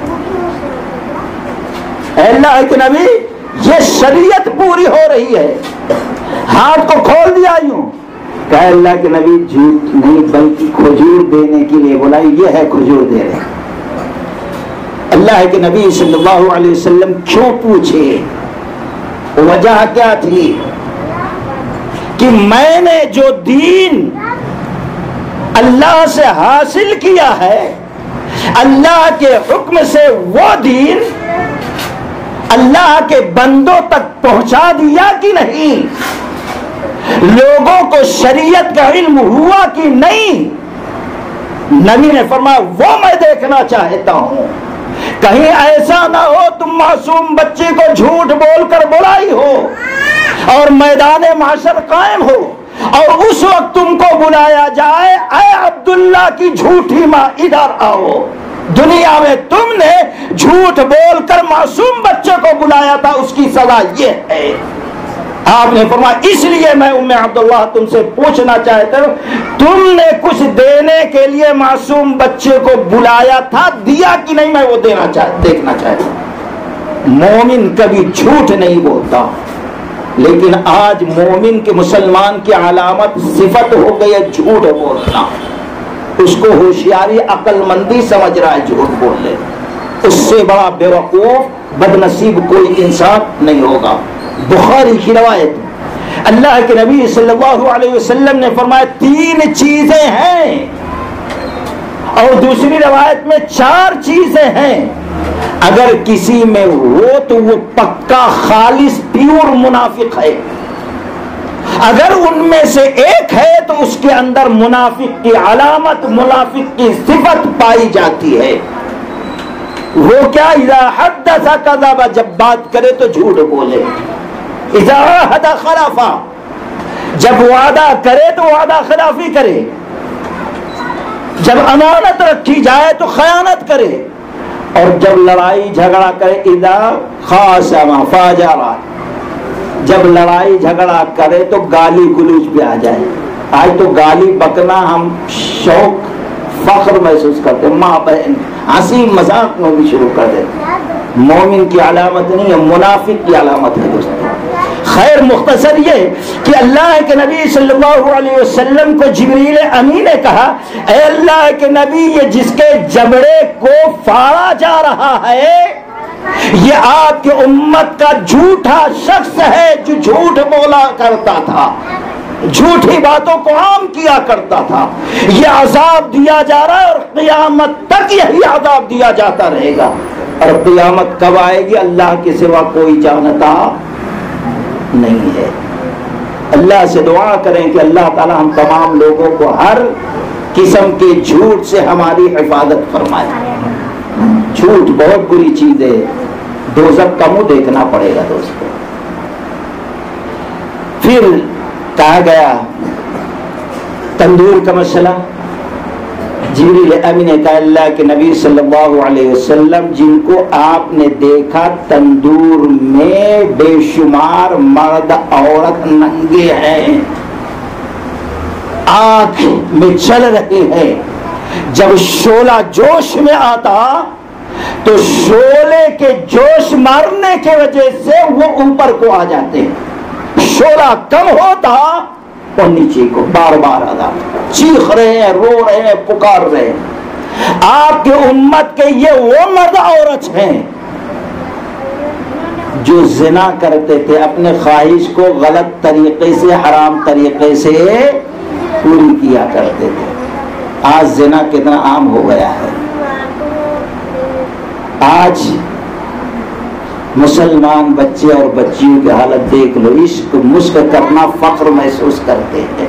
اے اللہ کے نبی یہ شریعت پوری ہو رہی ہے، ہاتھ کو کھول دیا یوں۔ کہا اللہ کے نبی جھوٹ نہیں بلکہ کھجور دینے کے لیے بولا، یہ ہے کھجور دے رہے۔ اللہ کے نبی صلی اللہ علیہ وسلم کیوں پوچھے؟ وجہ کیا تھی کہ میں نے جو دین اللہ سے حاصل کیا ہے، اللہ کے حکم سے وہ دین اللہ کے بندوں تک پہنچا دیا کہ نہیں؟ لوگوں کو شریعت کا علم ہوا کہ نہیں؟ نبی نے فرمایا وہ میں دیکھنا چاہتا ہوں، کہیں ایسا نہ ہو تم معصوم بچے کو جھوٹ بول کر بلائی ہو اور میدان محشر قائم ہو اور اس وقت تم کو بلایا جائے اے عبداللہ کی جھوٹی ماں ادھر آؤ، دنیا میں تم نے جھوٹ بول کر معصوم بچے کو بلایا تھا، اس کی سزا یہ ہے۔ آپ نے فرمایا اس لیے میں ام عبداللہ تم سے پوچھنا چاہتا ہوں، تم نے کچھ دینے کے لیے معصوم بچے کو بلایا تھا، دیا کہ نہیں؟ میں وہ دیکھنا چاہتا ہوں۔ مومن کبھی جھوٹ نہیں بولتا، لیکن آج مومن کے مسلمان کی علامت صفت ہو گئی ہے جھوٹ بولنا۔ اس کو ہوشیاری عقل مندی سمجھ رہا ہے جھوٹ بول لے، اس سے بڑا بے وقوف بد نصیب کوئی انسان نہیں ہوگا۔ بخاری کی روایت، اللہ کے نبی صلی اللہ علیہ وسلم نے فرمایا 3 چیزیں ہیں، اور دوسری روایت میں 4 چیزیں ہیں، اگر کسی میں ہو تو وہ پکا خالص پیور منافق ہے، اگر ان میں سے ایک ہے تو اس کے اندر منافق کی علامت، منافق کی صفت پائی جاتی ہے۔ وہ کیا؟ اذا حدث کذب، جب بات کرے تو جھوٹ بولے، اذا عاہد خلف، جب وعدہ کرے تو وعدہ خلافی کرے، جب امانت رکھی جائے تو خیانت کرے، اور جب لڑائی جھگڑا کرے اذا خاصم فاجر، جب لڑائی جھگڑا کرے تو گالی گلوچ پہ آ جائے۔ آج تو گالی بکنا ہم شوق فخر محسوس کرتے، ماں بہن ہنسی مذاق میں بھی شروع کر دیتے۔ مومن کی علامت نہیں ہے، منافق کی علامت ہے دوستو۔ خیر مختصر یہ کہ اللہ کے نبی صلی اللہ علیہ وسلم کو جبریل امین نے کہا، اے اللہ کے نبی، یہ جس کے جبڑے کو پھاڑا جا رہا ہے یہ آپ کی امت کا جھوٹا شخص ہے، جو جھوٹ بولا کرتا تھا، جھوٹی باتوں کو عام کیا کرتا تھا۔ یہ عذاب دیا جا رہا ہے اور قیامت تک یہی عذاب دیا جاتا رہے گا، اور قیامت کب آئے گی اللہ کے سوا کوئی جانتا نہیں ہے۔ اللہ سے دعا کریں کہ اللہ تعالی ہم تمام لوگوں کو ہر قسم کے جھوٹ سے ہماری حفاظت فرمائے۔ جھوٹ بہت بری چیز ہے، دوزخ کا منہ دیکھنا پڑے گا دوستو۔ پھر کہا گیا تندور کا مسئلہ، جبریل امین نے کہا اللہ کے نبی صلی اللہ علیہ وسلم، جن کو آپ نے دیکھا تندور میں بے شمار مرد عورت ننگے ہیں، آنکھ میں چل رہے ہیں، جب شعلہ جوش میں آتا تو شعلے کے جوش مارنے کی وجہ سے وہ اوپر کو آ جاتے ہیں، شعلہ کم ہوتا اور نیچے کو بار بار آتا، چیخ رہے ہیں، رو رہے ہیں، پکار رہے ہیں۔ آپ کے امت کے یہ وہ مرد عورت ہیں جو زنا کرتے تھے، اپنے خواہش کو غلط طریقے سے، حرام طریقے سے پوری کیا کرتے تھے۔ آج زنا کتنا عام ہو گیا ہے۔ آج مسلمان بچے اور بچیوں کی حالت دیکھ لو، عشق مشق کرنا فخر محسوس کرتے ہیں۔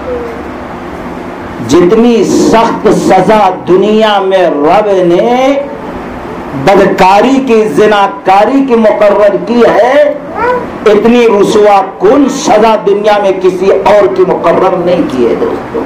جتنی سخت سزا دنیا میں رب نے بدکاری کی، زناکاری کی مقرر کی ہے، اتنی رسوا کن سزا دنیا میں کسی اور کی مقرر نہیں کی ہے دوستو۔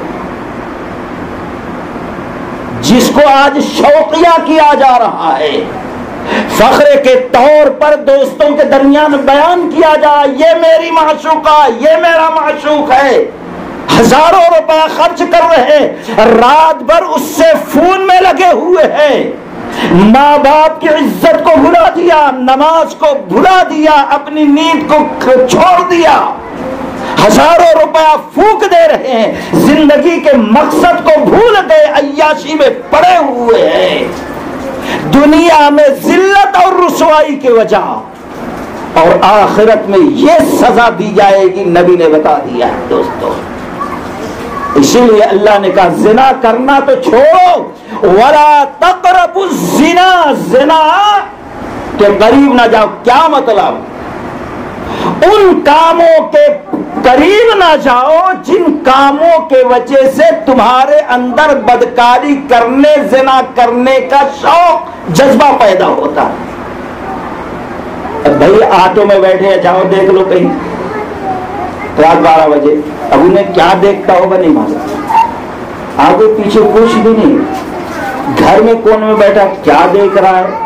جس کو آج شوقیہ کیا جا رہا ہے، فخر کے طور پر دوستوں کے درمیان بیان کیا جا رہا ہے، یہ میری معشوقہ، یہ میرا معشوق ہے، ہزاروں روپے خرچ کر رہے ہیں، رات بھر اس سے فون میں لگے ہوئے ہیں، ماں باپ کی عزت کو بھلا دیا، نماز کو بھلا دیا، اپنی نیند کو چھوڑ دیا، ہزاروں روپیہ پھونک دے رہے ہیں، زندگی کے مقصد کو بھول گئے، عیاشی میں پڑے ہوئے ہیں، دنیا میں ذلت اور رسوائی کی وجہ، اور آخرت میں یہ سزا دی جائے گی، نبی نے بتا دیا ہے دوستو۔ اسی لیے اللہ نے کہا زنا کرنا تو چھوڑو، وَلَا تَقْرَبُوا الزِّنَا، زنا کے قریب نہ جاؤ۔ کیا مطلب؟ ان کاموں کے قریب نہ جاؤ جن کاموں کے وجہ سے تمہارے اندر بدکاری کرنے، زنا کرنے کا شوق، جذبہ پیدا ہوتا ہے۔ اب بھائی آٹو میں بیٹھے، جاؤ دیکھ لو کہیں رات 12 بجے، اب انہیں کیا دیکھتا ہوگا نہیں معلوم، آگے پیچھے کچھ بھی نہیں، گھر میں کون میں بیٹھا کیا دیکھ رہا ہے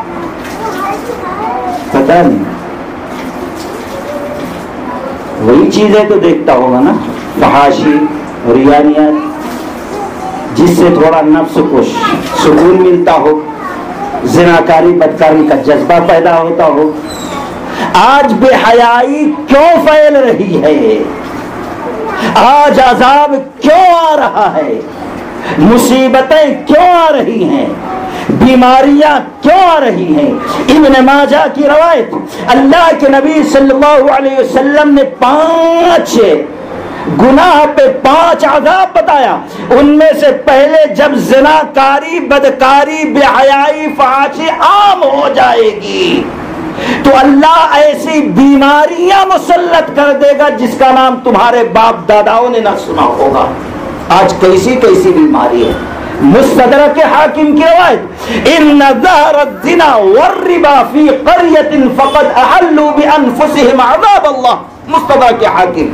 پتا نہیں، وہی چیزیں تو دیکھتا ہوگا نا، فحاشی اور ریانیات، جس سے تھوڑا نفس کو سکون ملتا ہو، زناکاری بدکاری کا جذبہ پیدا ہوتا ہو۔ آج بے حیائی کیوں پھیل رہی ہے؟ آج عذاب کیوں آ رہا ہے؟ مصیبتیں کیوں آ رہی ہیں؟ بیماریاں کیوں آ رہی ہیں؟ ابن ماجہ کی روایت، اللہ کے نبی صلی اللہ علیہ وسلم نے 5 گناہ پہ 5 عذاب بتایا، ان میں سے پہلے جب زناکاری، بدکاری، بے حیائی، فحاشی عام ہو جائے گی تو اللہ ایسی بیماریاں مسلط کر دے گا جس کا نام تمہارے باپ داداؤں نے نہ سنا ہوگا۔ آج کیسی کیسی بیماری ہے۔ مستدرک حاکم کی روایت، ان ظہر الزنا والربا فی قریۃ فقد احلوا بانفسهم عذاب اللہ، مستدرک حاکم،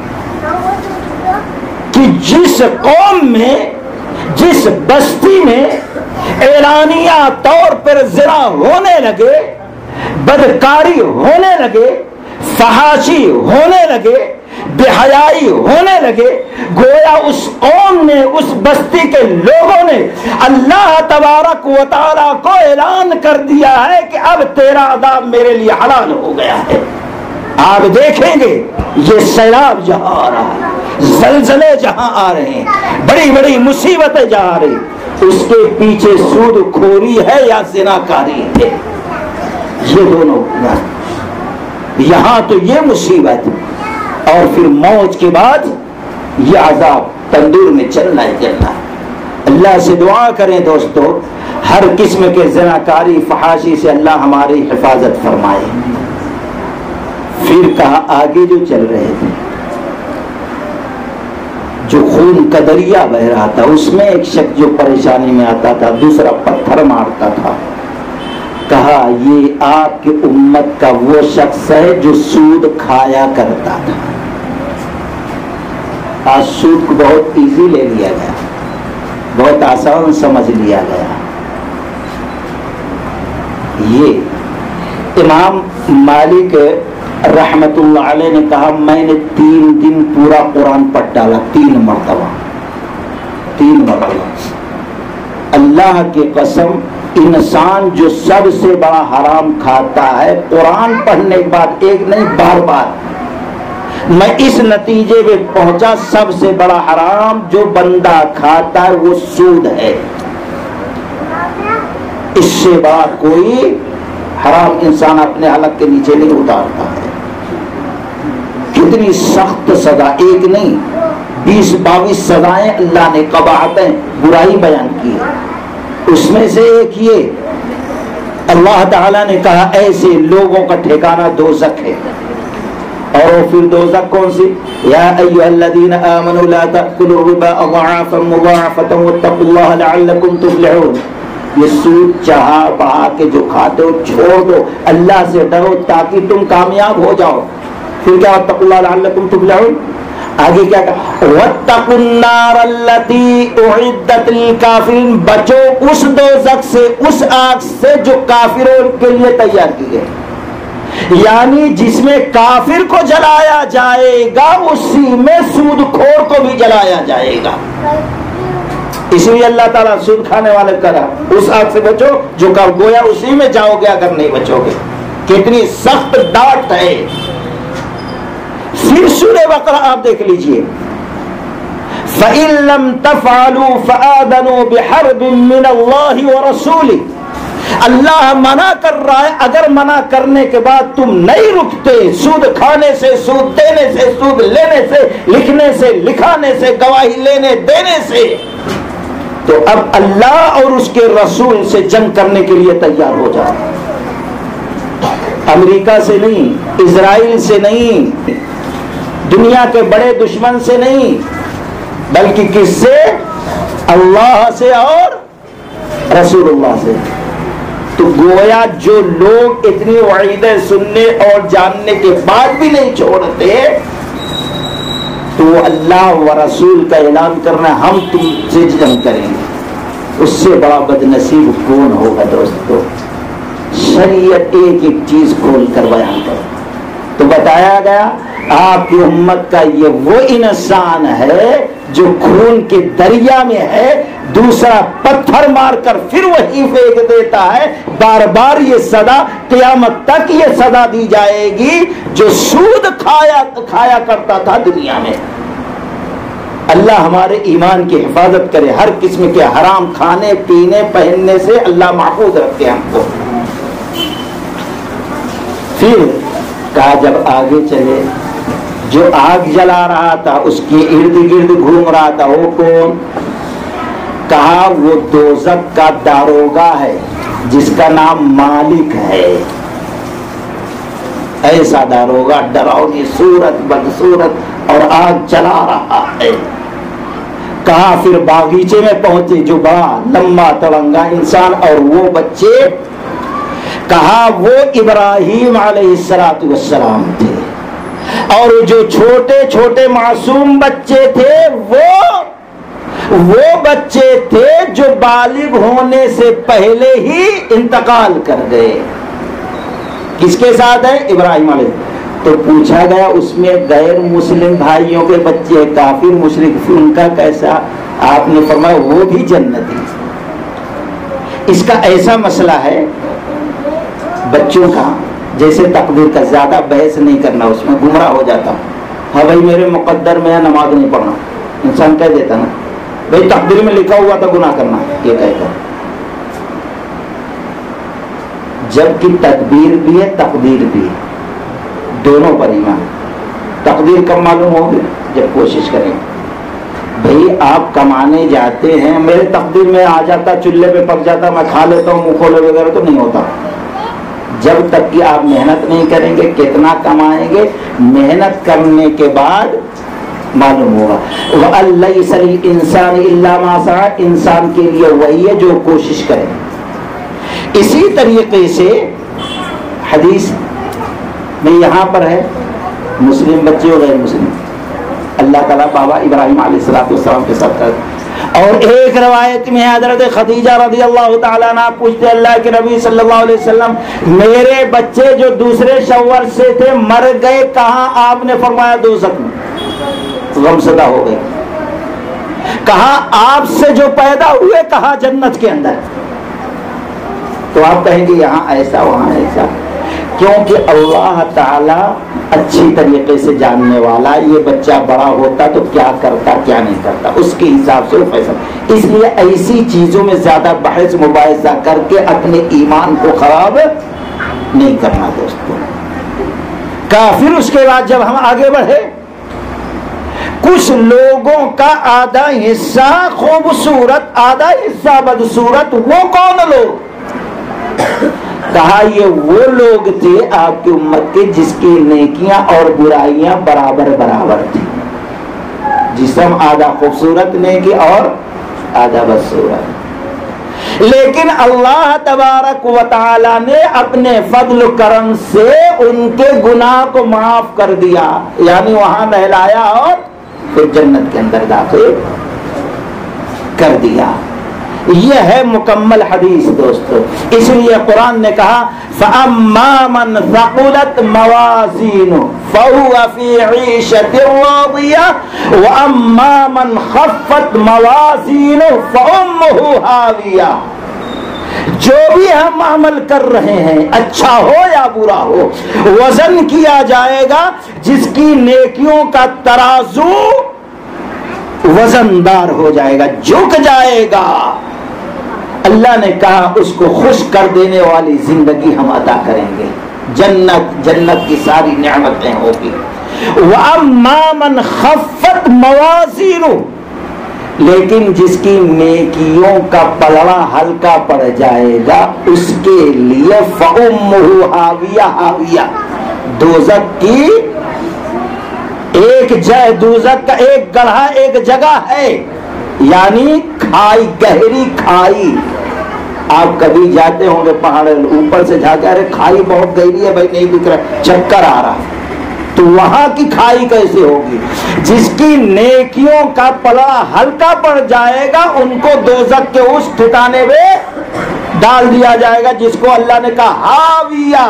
کہ جس قوم میں، جس بستی میں اعلانیہ طور پر زنا ہونے لگے، بدکاری ہونے لگے، فحاشی ہونے لگے، بے حیائی ہونے لگے، گویا اس قوم نے، اس بستی کے لوگوں نے اللہ تبارک و تعالیٰ کو اعلان کر دیا ہے کہ اب تیرا عذاب میرے لیے حلال ہو گیا ہے۔ آپ دیکھیں گے یہ سیلاب جہاں آ رہا ہے، زلزلے جہاں آ رہے ہیں، بڑی بڑی مصیبتیں جہاں آ رہی، اس کے پیچھے سود خوری ہے یا زناکاری ہے، یہ دونوں یہاں تو یہ مصیبت، اور پھر موت کے بعد یہ عذاب تندور میں چلنا ہے چلنا ہے۔ اللہ سے دعا کریں دوستو، ہر قسم کے زناکاری، فحاشی سے اللہ ہماری حفاظت فرمائے۔ پھر کہا آگے جو چل رہے تھے، جو خون کا دریا بہ رہا تھا، اس میں ایک شخص جو پریشانی میں آتا تھا، دوسرا پتھر مارتا تھا، کہا یہ آپ کی امت کا وہ شخص ہے جو سود کھایا کرتا تھا۔ آج سود کو بہت ایزی لے لیا گیا، بہت آسان سمجھ لیا گیا۔ یہ امام مالک رحمت اللہ علیہ نے کہا میں نے 3 دن پورا قرآن پڑھ ڈالا، 3 مرتبہ، 3 مرتبہ۔ اللہ کی قسم، انسان جو سب سے بڑا حرام کھاتا ہے، قرآن پڑھنے کے بعد ایک نہیں بار بار میں اس نتیجے میں پہنچا، سب سے بڑا حرام جو بندہ کھاتا ہے وہ سود ہے۔ اس سے بڑا کوئی حرام انسان اپنے حلق کے نیچے نہیں اتارتا ہے۔ کتنی سخت سزا، ایک نہیں 20-22 سزائیں اللہ نے قباحتیں برائی بیان کی ہے، اس میں سے ایک یہ اللہ تعالیٰ نے کہا ایسے لوگوں کا ٹھکانہ دوزخ ہے۔ اور پھر دوزخ کون سی؟ یا ایھا الذین آمنوا لا تأکلوا الربا اضعافا مضاعفة واتقوا اللہ لعلکم تفلحون۔ یہ سود چاہا بہا کے جو کھاتے ہو چھوڑ دو، اللہ سے ڈرو تاکہ تم کامیاب ہو جاؤ۔ پھر کیا واتقوا اللہ لعلکم تفلحون؟ آگے کیا کہا؟ واتقوا النار التی اعدت للکافرین، بچو اس دوزخ سے، اس آگ سے جو کافروں کے لیے تیار کی گئی، یعنی جس میں کافر کو جلایا جائے گا اسی میں سود خور کو بھی جلایا جائے گا۔ اس لیے اللہ تعالیٰ سود کھانے والے کرا اس آگ سے بچو جو گویا اسی میں جاؤ گے اگر نہیں بچو گے۔ کتنی سخت ڈانٹ ہے۔ پھر سورہ بقرہ آپ دیکھ لیجئے، فَإِن لَّمْ تَفْعَلُوا فَآذَنُوا بِحَرْبٍ مِّنَ اللَّهِ وَرَسُولِهِ، اللہ منع کر رہا ہے، اگر منع کرنے کے بعد تم نہیں رکتے سود کھانے سے، سود دینے سے، سود لینے سے، لکھنے سے، لکھانے سے، گواہی لینے دینے سے، تو اب اللہ اور اس کے رسول سے جنگ کرنے کے لیے تیار ہو جاؤ۔ امریکہ سے نہیں، اسرائیل سے نہیں، دنیا کے بڑے دشمن سے نہیں، بلکہ کس سے؟ اللہ سے اور رسول اللہ سے۔ تو گویا جو لوگ اتنی وعیدیں سننے اور جاننے کے بعد بھی نہیں چھوڑتے، تو اللہ و رسول کا اعلان کرنا ہم تم سے جنگ کریں گے، اس سے بڑا بدنصیب کون ہوگا دوستو؟ شریعت ایک ایک چیز کھول کر بیان کرو تو بتایا گیا آپ کی امت کا یہ وہ انسان ہے جو خون کے دریا میں ہے، دوسرا پتھر مار کر پھر وہی پھینک دیتا ہے، بار بار یہ صدا قیامت تک یہ صدا دی جائے گی جو سود کھایا کرتا تھا دنیا میں۔ اللہ ہمارے ایمان کی حفاظت کرے، ہر قسم کے حرام کھانے پینے پہننے سے اللہ محفوظ رکھے ہم کو۔ پھر کہا جب آگے چلے، جو آگ جلا رہا تھا اس کے ارد گرد گھوم رہا تھا وہ کون؟ کہا وہ دوزخ کا داروغہ ہے جس کا نام مالک ہے، ایسا داروغہ ڈراؤنی صورت بدصورت اور آگ جلا رہا ہے۔ کہا پھر باغیچے میں پہنچے جو بڑا لمبا تڑنگا انسان اور وہ بچے، کہا وہ ابراہیم علیہ السلام تھے، اور جو چھوٹے چھوٹے معصوم بچے تھے وہ بچے تھے جو بالغ ہونے سے پہلے ہی انتقال کر گئے۔ کس کے ساتھ ہے؟ ابراہیم علیہ۔ تو پوچھا گیا اس میں غیر مسلم بھائیوں کے بچے کافر مشرک ان کا کیسا؟ آپ نے فرمایا وہ بھی جنتی۔ اس کا ایسا مسئلہ ہے بچوں کا، جیسے تقدیر کا زیادہ بحث نہیں کرنا، اس میں گمراہ ہو جاتا ہوں۔ ہاں بھائی میرے مقدر میں نماز نہیں پڑھنا، انسان کہہ دیتا نا بھائی تقدیر میں لکھا ہوا تھا گناہ کرنا، یہ کہتا جب کہ تدبیر بھی ہے تقدیر بھی ہے، دونوں پر ایمان۔ تقدیر کب معلوم ہوگی؟ جب کوشش کریں۔ بھائی آپ کمانے جاتے ہیں، میرے تقدیر میں آ جاتا چولہے پہ پک جاتا میں کھا لیتا ہوں، منہ کھولے وغیرہ تو نہیں ہوتا۔ جب تک کہ آپ محنت نہیں کریں گے کتنا کمائیں گے، محنت کرنے کے بعد معلوم ہوگا۔ وَأَلَّيْسَ لِلْإِنسَانِ إِلَّا مَا سَعَى، انسان کے لیے وہی ہے جو کوشش کرے۔ اسی طریقے سے حدیث میں یہاں پر ہے مسلم بچے اور غیر مسلم، اللہ تعالیٰ بابا ابراہیم علیہ السلام کے ساتھ کرتے۔ اور ایک روایت میں حضرت خدیجہ رضی اللہ تعالیٰ عنہ پوچھتے اللہ کے نبی صلی اللہ علیہ وسلم میرے بچے جو دوسرے شوہر سے تھے مر گئے کہاں؟ آپ نے فرمایا دوزخ میں، غمزدہ ہو گئے۔ کہا آپ سے جو پیدا ہوئے، کہا جنت کے اندر۔ تو آپ کہیں گے یہاں ایسا وہاں ایسا، کیونکہ اللہ تعالیٰ اچھی طریقے سے جاننے والا، یہ بچہ بڑا ہوتا تو کیا کرتا کیا نہیں کرتا، اس کے حساب سے وہ فیصلہ۔ اس لیے ایسی چیزوں میں زیادہ بحث مباحثہ کر کے اپنے ایمان کو خراب نہیں کرنا دوستوں کا۔ پھر اس کے بعد جب ہم آگے بڑھے، کچھ لوگوں کا آدھا حصہ خوبصورت آدھا حصہ بدصورت، وہ کون لوگ؟ کہا یہ وہ لوگ تھے آپ کی امت کے جس کی نیکیاں اور برائیاں برابر برابر تھی، جسم آدھا خوبصورت نیکی اور آدھا بدصورت، لیکن اللہ تبارک و تعالی نے اپنے فضل و کرم سے ان کے گناہ کو معاف کر دیا، یعنی وہاں نہلایا اور پھر جنت کے اندر داخل کر دیا۔ یہ ہے مکمل حدیث دوستو۔ اس لیے قرآن نے کہا فَأَمَّا مَنْ ثَقُلَتْ مَوَازِينُهُ فَهُوَ فِي عِيشَةٍ رَاضِيَةٍ وَأَمَّا مَنْ خَفَّتْ مَوَازِينُهُ فَأُمُّهُ هَاوِيَةٌ۔ جو بھی ہم عمل کر رہے ہیں اچھا ہو یا برا ہو، وزن کیا جائے گا، جس کی نیکیوں کا ترازو وزندار ہو جائے گا، جھک جائے گا، اللہ نے کہا اس کو خوش کر دینے والی زندگی ہم عطا کریں گے، جنت کی ساری نعمتیں ہوگی۔ وَأَمَّا مَنْ خَفَّتْ مَوَازِينُهُ، لیکن جس کی نیکیوں کا پلڑا ہلکا پڑ جائے گا اس کے لیے فَأُمُّهُ ہاویہ، دوزخ کی ایک دوزخ کا ایک گڑھا ایک جگہ ہے، یعنی کھائی، گہری کھائی۔ آپ کبھی جاتے ہوں گے پہاڑ اوپر سے جا کے ارے کھائی بہت گہری ہے بھائی نہیں دکھ رہا، چکر آ رہا، تو تو وہاں کی کھائی کیسے ہوگی؟ جس کی نیکیوں کا پلڑا ہلکا پڑ جائے گا ان کو دوزخ کے اس ٹھکانے میں ڈال دیا جائے گا جس کو اللہ نے کہا ہاویہ۔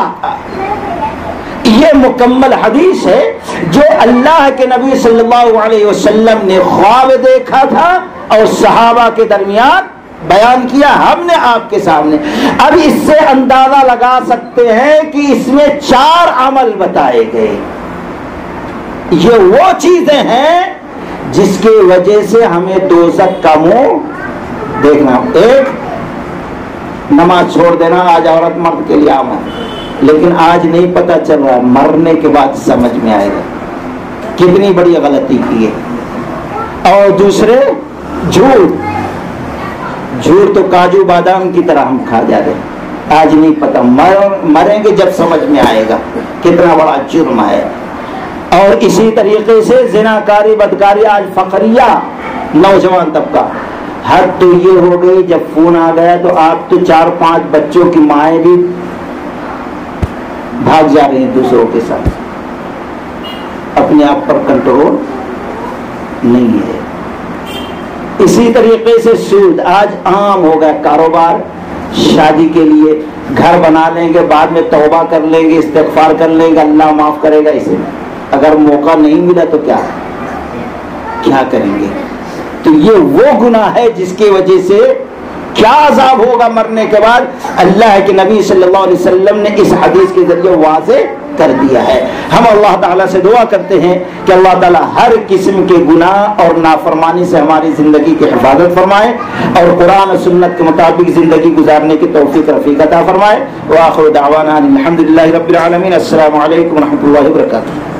یہ مکمل حدیث ہے جو اللہ کے نبی صلی اللہ علیہ وسلم نے خواب دیکھا تھا اور صحابہ کے درمیان بیان کیا ہم نے آپ کے سامنے۔ اب اس سے اندازہ لگا سکتے ہیں کہ اس میں 4 عمل بتائے گئے۔ یہ وہ چیزیں ہیں جس کی وجہ سے ہمیں دوزخ کا منہ دیکھنا۔ ایک، نماز چھوڑ دینا آج عورت مرد کے لیے عام ہے، لیکن آج نہیں پتہ چل رہا، مرنے کے بعد سمجھ میں آئے گا کتنی بڑی غلطی کی ہے۔ اور دوسرے، جھوٹ تو کاجو بادام کی طرح ہم کھا جا رہے ہیں، آج نہیں پتہ، مریں گے جب سمجھ میں آئے گا کتنا بڑا جرم ہے۔ اور اسی طریقے سے زناکاری بدکاری آج فقریہ نوجوان طبقہ، حد تو یہ ہو گئی جب فون آ گیا تو آپ تو 4-5 بچوں کی مائیں بھی بھاگ جا رہے ہیں دوسروں کے ساتھ، اپنے آپ پر کنٹرول نہیں ہے۔ اسی طریقے سے سود آج عام ہو گیا، کاروبار شادی کے لیے گھر بنا لیں گے، بعد میں توبہ کر لیں گے، استغفار کر لیں گے، اللہ معاف کرے گا، اسے اگر موقع نہیں ملا تو کیا کریں گے؟ تو یہ وہ گناہ ہے جس کی وجہ سے کیا عذاب ہوگا مرنے کے بعد، اللہ کے نبی صلی اللہ علیہ وسلم نے اس حدیث کے ذریعے واضح کر دیا ہے۔ ہم اللہ تعالیٰ سے دعا کرتے ہیں کہ اللہ تعالیٰ ہر قسم کے گناہ اور نافرمانی سے ہماری زندگی کی حفاظت فرمائے اور قرآن و سنت کے مطابق زندگی گزارنے کی توفیق رفیق عطا فرمائے۔ وآخر دعوانا الحمدللہ رب العالمین۔ السلام علیکم ورحمۃ اللہ وبرکاتہ۔